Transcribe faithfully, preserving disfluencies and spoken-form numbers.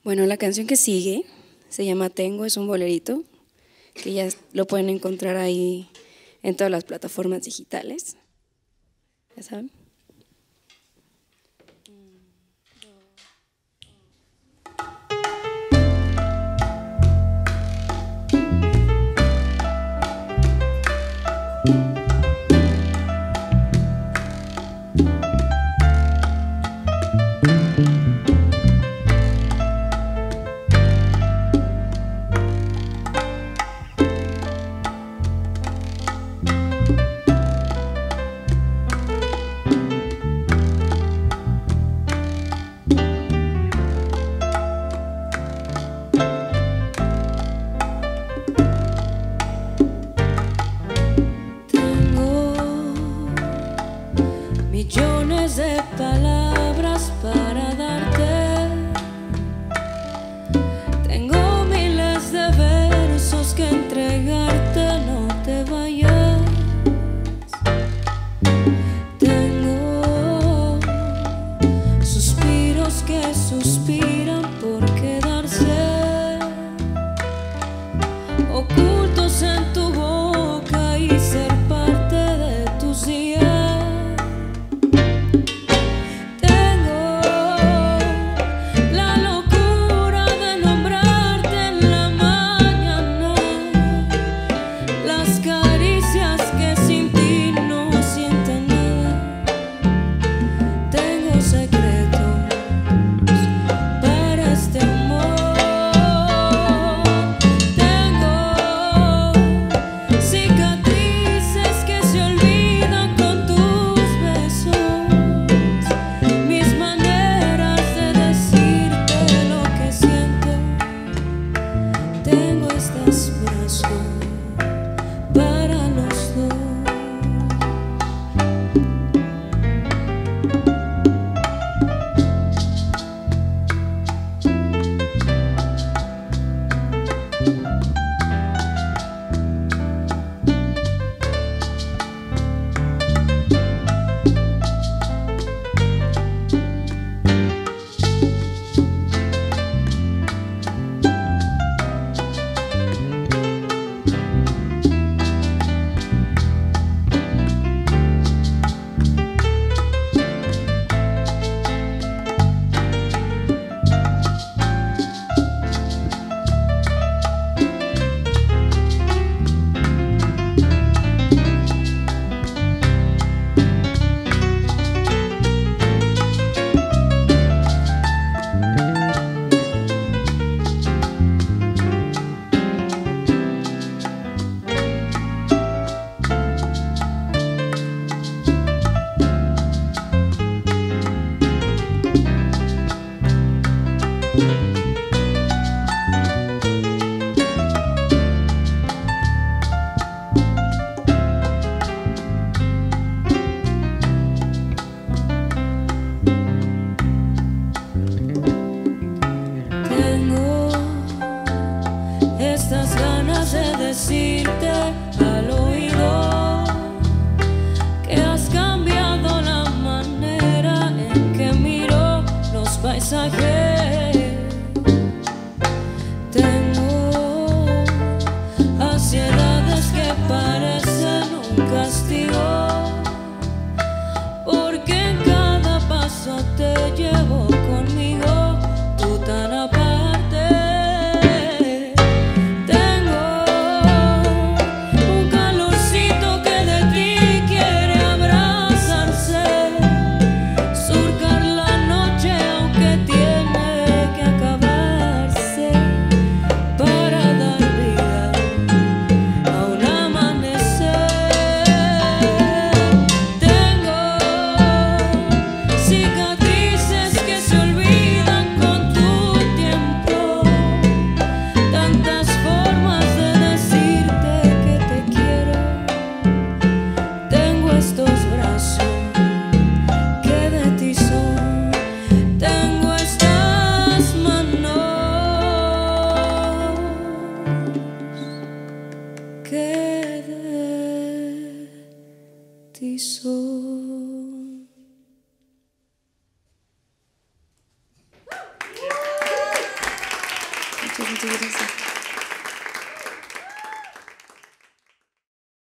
Bueno, la canción que sigue se llama Tengo, es un bolerito que ya lo pueden encontrar ahí en todas las plataformas digitales. ¿Ya saben? Millones de palabras para darte. Tengo miles de versos que entregarte, no te vayas. Tengo suspiros que suspiran por quedarse ocultos en tu boca y ser parte de tus días. Para los dos. Estas ganas de decirte al oído que has cambiado la manera en que miro los paisajes. Tengo ansiedades que parecen un castigo, porque en cada paso te llevo conmigo, tú tan aparte. Tiene Muchas, muchas gracias.